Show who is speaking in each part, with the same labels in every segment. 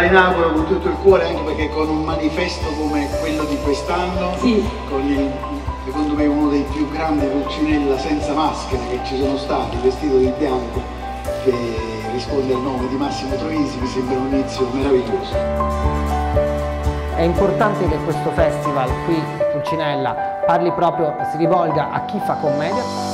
Speaker 1: inauguro con tutto il cuore, anche perché con un manifesto come quello di quest'anno,
Speaker 2: sì,
Speaker 1: con secondo me uno dei più grandi Pulcinella senza maschera che ci sono stati, vestito di bianco, che risponde al nome di Massimo Troisi, mi sembra un inizio meraviglioso.
Speaker 3: È importante che questo festival qui a Pulcinella parli proprio, si rivolga a chi fa commedia.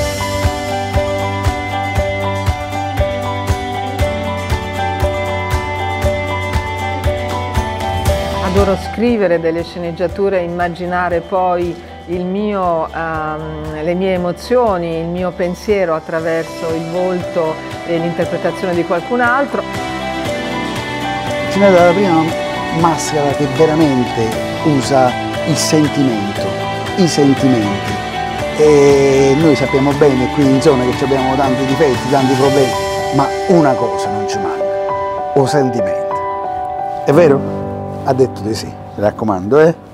Speaker 4: Adoro scrivere delle sceneggiature e immaginare poi le mie emozioni, il mio pensiero attraverso il volto e l'interpretazione di qualcun altro.
Speaker 5: Pulcinella è la prima maschera che veramente usa il sentimento, i sentimenti. E noi sappiamo bene qui in zona che abbiamo tanti difetti, tanti problemi, ma una cosa non ci manca, o sentimento. È vero? Ha detto di sì, mi raccomando, eh?